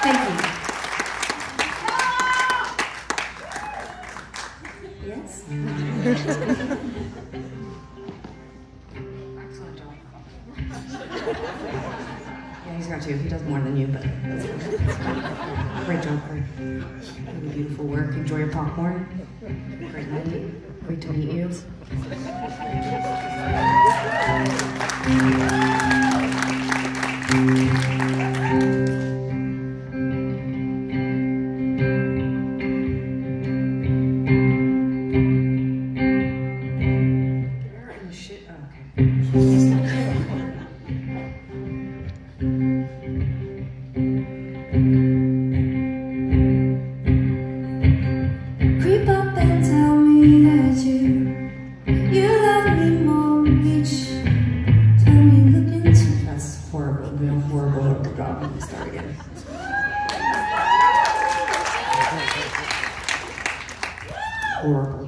Thank you. Yes? Excellent job. Yeah, he's got two. He does more than you, but that's good. Great job, Kurt. Really beautiful work. Enjoy your popcorn. Great movie. Great to meet you. Creep up and tell me that you love me more each time you look into. That's horrible, real horrible. Oh God, let me start again. Horrible.